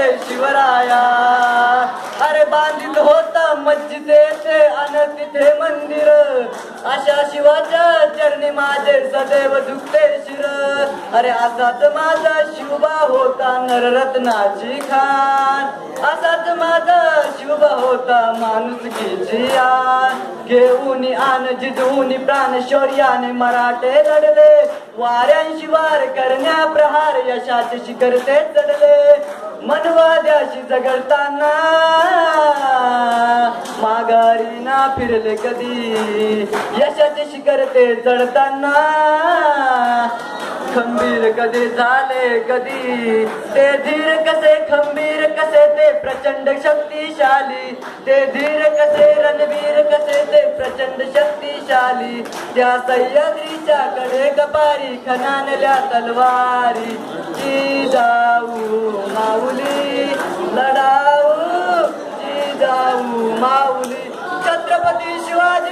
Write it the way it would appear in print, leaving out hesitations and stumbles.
रे शिवराया. अरे बांधित होता मस्जिदेचे अन तिथे मंदिर, अशा शिवाच्या चरणी माझे सदैव झुकते शिर. अरे असाच माझा शिवबा होता नररत्नाची खान, असाच माझा शिवबा होता माणुसकीची आन. घेऊन आन जिजून प्राण शौर्याने मराठे लढले, वाऱ्यांशी वार करण्या प्रहार यशाचे शिखर ते चढले. मनवाद्याशी झगडताना माघारी ना फिरले कधी, यशाचे शिखर ते चढताना खंबीर कधी झाले कधी. ते धीर कसे खंबीर कसे ते प्रचंड शक्तिशाली, ते धीर कसे रणवीर कसे ते प्रचंड शक्तिशाली. त्या सह्याद्रीच्या कडे कपारी खणानल्या तलवारी, जिजाऊ माऊली लढाऊ, जिजाऊ माऊली. छत्रपती शिवाजी